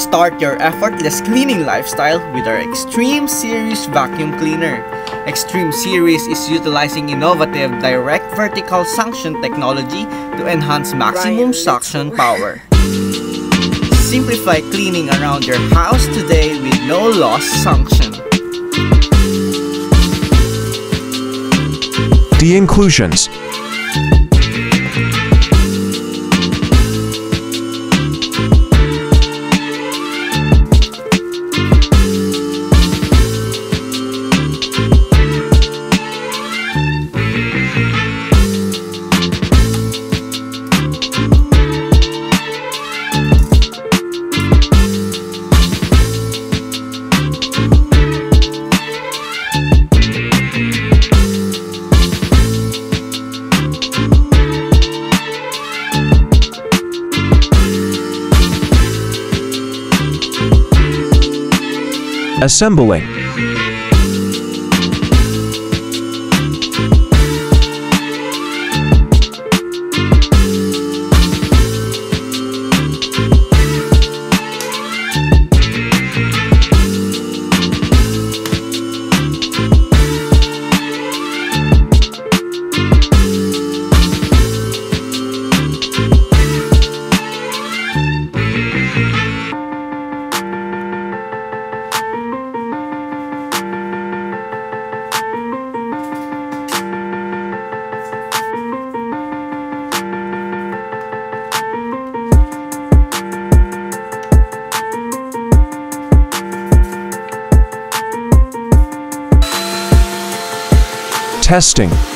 Start your effortless cleaning lifestyle with our Xtreme Series vacuum cleaner. Xtreme Series is utilizing innovative direct vertical suction technology to enhance maximum suction power. Simplify cleaning around your house today with no loss suction. The inclusions. Assembling. Testing.